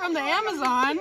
from the Amazon.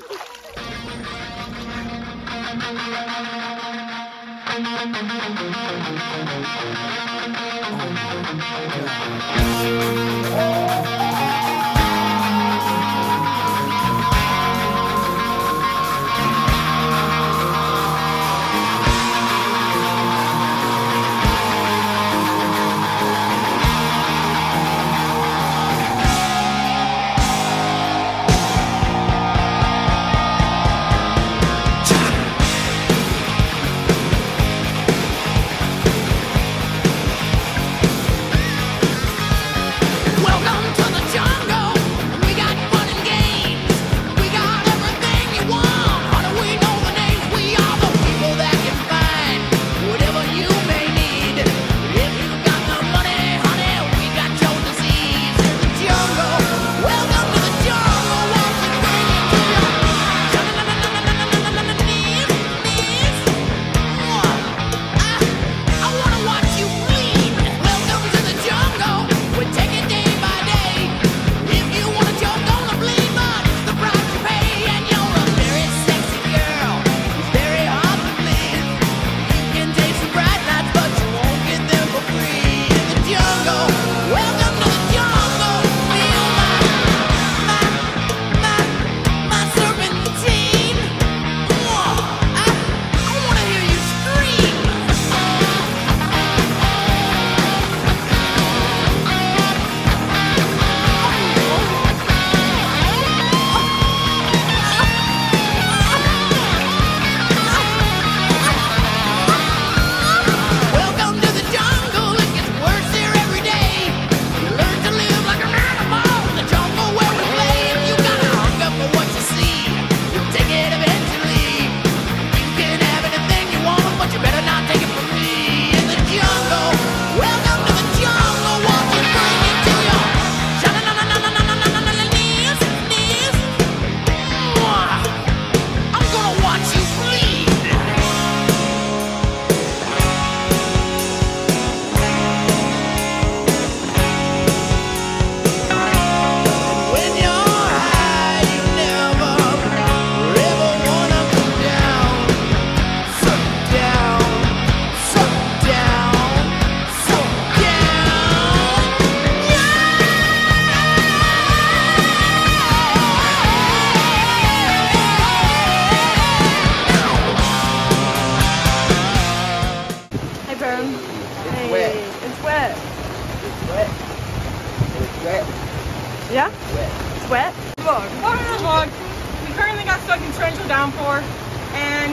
Yeah? Wet. It's wet? Vlog. Welcome to the vlog. We currently got stuck in torrential downpour and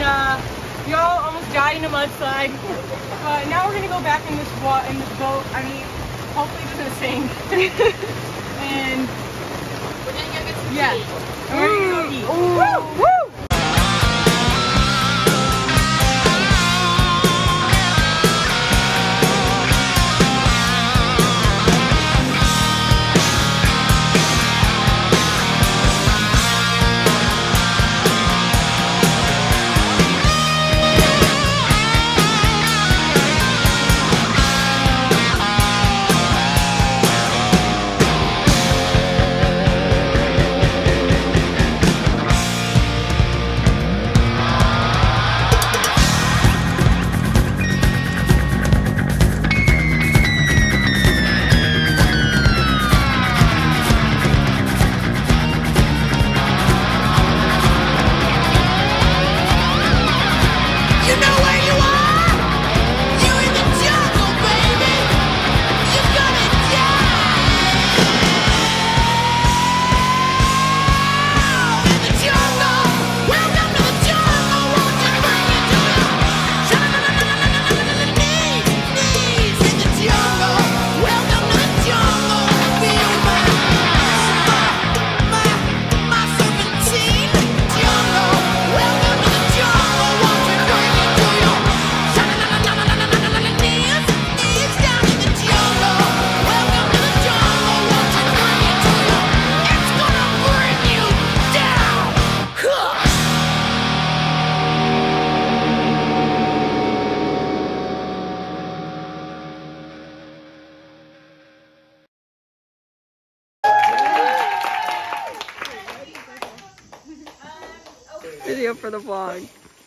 we all almost died in a mudslide. But now we're gonna go back in this boat. I mean, hopefully it doesn't sink. And we're gonna go get some tea. And we're gonna go eat. Woo! Woo! video for the vlog.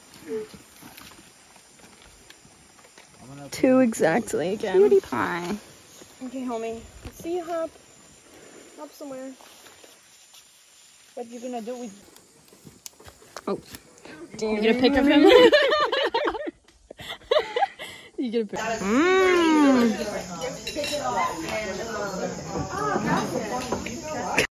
2 exactly again. Cutie pie. Okay, homie. Let's see you hop. Hop somewhere. What you gonna do with... Oh. You get a pic of him? You get a pic. Mmm.